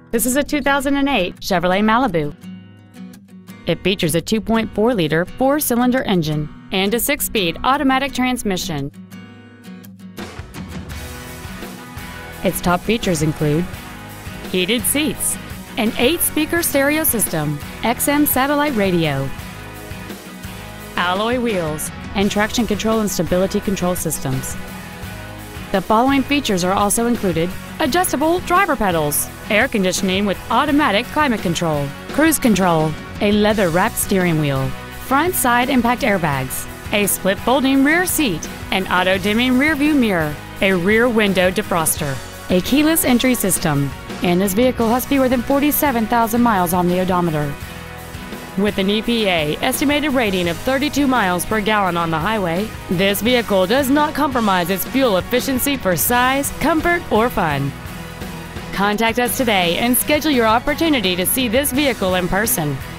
This is a 2008 Chevrolet Malibu. It features a 2.4-liter four-cylinder engine and a 6-speed automatic transmission. Its top features include heated seats, an 8-speaker stereo system, XM satellite radio, alloy wheels, and traction control and stability control systems. The following features are also included: adjustable driver pedals, air conditioning with automatic climate control, cruise control, a leather-wrapped steering wheel, front side impact airbags, a split folding rear seat, an auto-dimming rear view mirror, a rear window defroster, a keyless entry system, and this vehicle has fewer than 47,000 miles on the odometer. With an EPA estimated rating of 32 miles per gallon on the highway, this vehicle does not compromise its fuel efficiency for size, comfort, or fun. Contact us today and schedule your opportunity to see this vehicle in person.